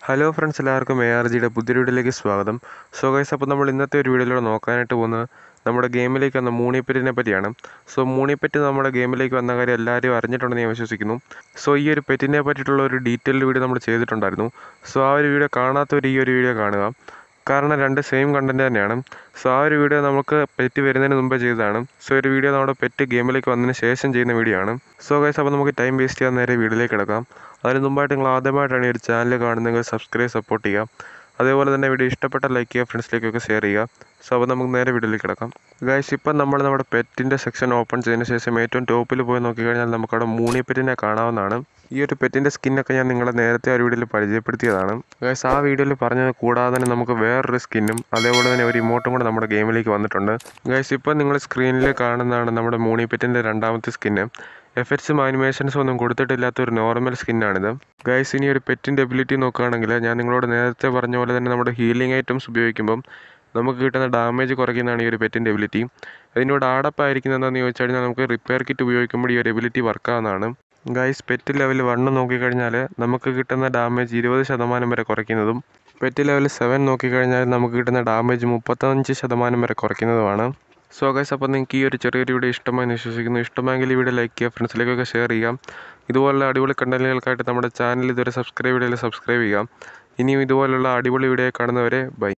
Hello friends, എല്ലാവർക്കും ARGയുടെ പുതിയ വീഡിയോയിലേക്ക് സ്വാഗതം. സോ ഗൈസ്, അപ്പോൾ നമ്മൾ ഇന്നത്തെ ഒരു വീഡിയോയിലൂടെ നോക്കാനായിട്ട് പോകുന്നത് നമ്മുടെ ഗെയിമിലേക്ക് വന്ന മൂണിപ്പെറ്റിനെ പറ്റിയാണ്. സോ മൂണിപ്പെറ്റ് നമ്മുടെ ഗെയിമിലേക്ക് വന്ന കാര്യം എല്ലാവരും അറിഞ്ഞിട്ടുണ്ടെന്ന് ഞാൻ വിശ്വസിക്കുന്നു. സോ ഈ ഒരു പെറ്റിനെ പറ്റിയിട്ടുള്ള ഒരു ഡീറ്റെയിൽഡ് വീഡിയോ നമ്മൾ ചെയ്തിട്ടുണ്ടായിരുന്നു. സോ ആ ഒരു വീഡിയോ കാണാത്തവർ ഈ ഒരു വീഡിയോ കാണുക, കാരണം രണ്ട് സെയിം കണ്ടൻറ്റ് തന്നെയാണ്. സോ ആ ഒരു വീഡിയോ നമുക്ക് പെറ്റ് വരുന്നതിന് മുമ്പേ ചെയ്തതാണ്. സോ ഒരു വീഡിയോ നമ്മുടെ പെറ്റ് ഗെയിമിലേക്ക് വന്നതിന് ശേഷം ചെയ്യുന്ന വീഡിയോ ആണ്. സോ ഗൈസ്, അപ്പോൾ നമുക്ക് ടൈം വേസ്റ്റ് ചെയ്യാൻ നേരെ വീഡിയോയിലേക്ക് കിടക്കാം. അതിന് മുമ്പായിട്ട് നിങ്ങൾ ആദ്യമായിട്ടാണ് ഈ ഒരു ചാനൽ കാണുന്നതെങ്കിൽ സബ്സ്ക്രൈബ് സപ്പോർട്ട് ചെയ്യുക. അതേപോലെ തന്നെ വീഡിയോ ഇഷ്ടപ്പെട്ട ലൈക്ക് ചെയ്യുക, ഫ്രണ്ട്സിലേക്കൊക്കെ ഷെയർ ചെയ്യുക. സോ അപ്പോൾ നമുക്ക് നേരെ വീഡിയോയിലേക്ക് കിടക്കാം. ഗൈസ്, ഇപ്പം നമ്മൾ നമ്മുടെ പെറ്റിൻ്റെ സെക്ഷൻ ഓപ്പൺ ചെയ്തതിന് ശേഷം ഏറ്റവും ടോപ്പിൽ പോയി നോക്കിക്കഴിഞ്ഞാൽ നമുക്കവിടെ മൂണിപ്പെറ്റിനെ കാണാവുന്നതാണ്. ഈ ഒരു പെറ്റിൻ്റെ സ്കിന്നൊക്കെ ഞാൻ നിങ്ങളെ നേരത്തെ ആ ഒരു വീഡിയോയിൽ പരിചയപ്പെടുത്തിയതാണ്. ഗൈസ്, ആ വീഡിയോയിൽ പറഞ്ഞത് കൂടാതെ തന്നെ നമുക്ക് വേറൊരു സ്കിന്നും അതേപോലെ തന്നെ ഒരു ഇമോട്ടും കൂടെ നമ്മുടെ ഗെയിമിലേക്ക് വന്നിട്ടുണ്ട്. ഗൈസ്, ഇപ്പോൾ നിങ്ങൾ സ്ക്രീനിൽ കാണുന്നതാണ് നമ്മുടെ മൂണിപ്പെറ്റിൻ്റെ രണ്ടാമത്തെ സ്കിന്ന്. എഫക്ട്സും ആനിമേഷൻസും ഒന്നും കൊടുത്തിട്ടില്ലാത്തൊരു നോർമൽ സ്കിന്നാണിത്. ഗൈസ്, ഇനി ഒരു പെറ്റിൻ്റെ എബിലിറ്റി നോക്കുകയാണെങ്കിൽ ഞാൻ നിങ്ങളോട് നേരത്തെ പറഞ്ഞ പോലെ തന്നെ നമ്മുടെ ഹീലിംഗ് ഐറ്റംസ് ഉപയോഗിക്കുമ്പം നമുക്ക് കിട്ടുന്ന ഡാമേജ് കുറയ്ക്കുന്നതാണ് ഈ ഒരു പെറ്റിൻ്റെ എബിലിറ്റി. അതിനോട് ആടപ്പായിരിക്കുന്നത് എന്താണെന്ന് ചോദിച്ചു കഴിഞ്ഞാൽ നമുക്ക് റിപ്പയർ കിറ്റ് ഉപയോഗിക്കുമ്പോൾ ഈ ഒരു എബിലിറ്റി വർക്കാവുന്നതാണ്. ഗൈസ്, പെറ്റ് ലെവൽ 1 നോക്കിക്കഴിഞ്ഞാൽ നമുക്ക് കിട്ടുന്ന ഡാമേജ് 20% വരെ കുറയ്ക്കുന്നതും പെറ്റ് ലെവൽ 7 നോക്കിക്കഴിഞ്ഞാൽ നമുക്ക് കിട്ടുന്ന ഡാമേജ് 35% വരെ കുറയ്ക്കുന്നതുമാണ്. സോ ഗൈസ്, അപ്പോൾ നിങ്ങൾക്ക് ഈ ഒരു ചെറിയൊരു വീഡിയോ ഇഷ്ടമായി വിശ്വസിക്കുന്നു. ഇഷ്ടമെങ്കിൽ ഈ വീഡിയോ ലൈക്ക് ചെയ്യുക, ഫ്രണ്ട്സിലേക്കൊക്കെ ഷെയർ ചെയ്യാം. ഇതുപോലുള്ള അടിപൊളി കണ്ടന്റുകൾക്കായിട്ട് നമ്മുടെ ചാനൽ ഇതുവരെ സബ്സ്ക്രൈബ് ചെയ്യുക. ഇനിയും ഇതുപോലുള്ള അടിപൊളി വീഡിയോ കാണുന്നവരെ ബൈ.